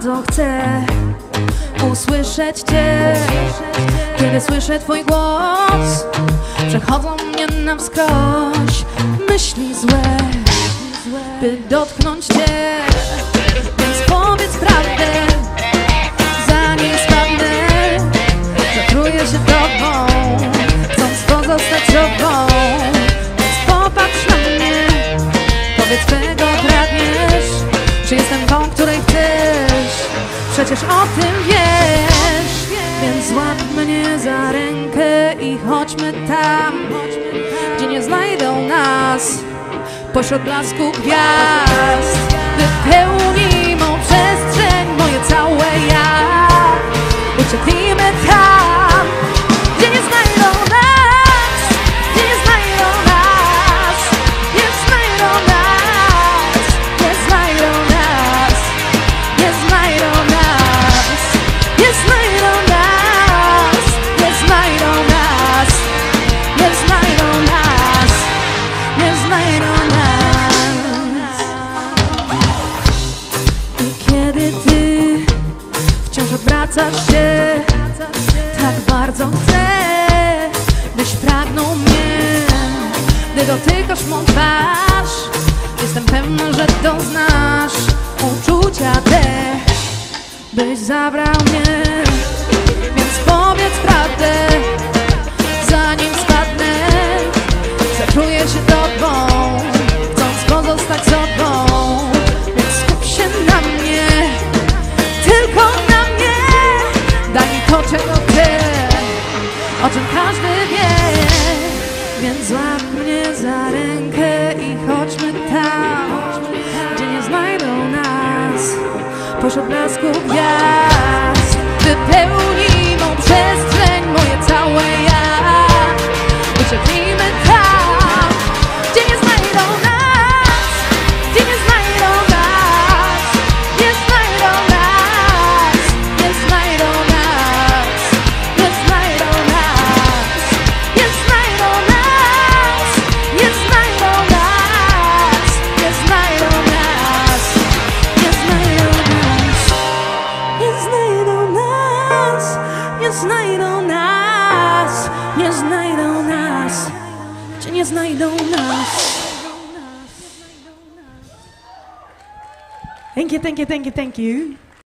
bardzo chcę usłyszeć Cię. Kiedy słyszę Twój głos, przechodzą mnie na wskroś myśli złe, by dotknąć Cię. Więc powiedz prawdę, zanim spadnę. Zatruję się Tobą, chcąc pozostać sobą. Więc popatrz na mnie, powiedz, czego pragniesz. Czy jestem tą, której chcesz? Przecież o tym wiesz. Więc złap mnie za rękę i chodźmy tam, gdzie nie znajdą nas pośród blasku gwiazd. Wypełnij mą przestrzeń, moje całe ja. Ucieknijmy tam, gdzie nie znajdą nas, gdzie nie znajdą nas, nie znajdą nas, nie znajdą nas, nie znajdą nas, nie znajdą nas, nie znajdą nas, nie znajdą nas, nie znajdą nas. I kiedy Ty wciąż odwracasz się, tak bardzo chcę, byś pragnął mnie. Gdy dotykasz mą twarz, jestem pewna, że doznasz uczucia te, byś zabrał mnie. Więc powiedz prawdę, zanim spadnę. Zatruję się Tobą, chcąc pozostać sobą. Więc skup się na mnie, tylko na mnie. Daj mi to, czego chcę, o czym każdy wie. Więc złap mnie za rękę i chodźmy tam, gdzie nie znajdą nas pośród blasku gwiazd. Wypełnij mą przestrzeń, moje całe ja. Ucieknijmy tam, gdzie nie znajdą nas, gdzie nie znajdą nas, nie znajdą nas, nie znajdą nas, nie znajdą nas, nie znajdą nas, nie znajdą nas, nie znajdą nas, nie znajdą nas, nie znajdą nas, nie znajdą nas, nie znajdą nas, gdzie nie znajdą nas. Thank you, thank you, thank you, thank you.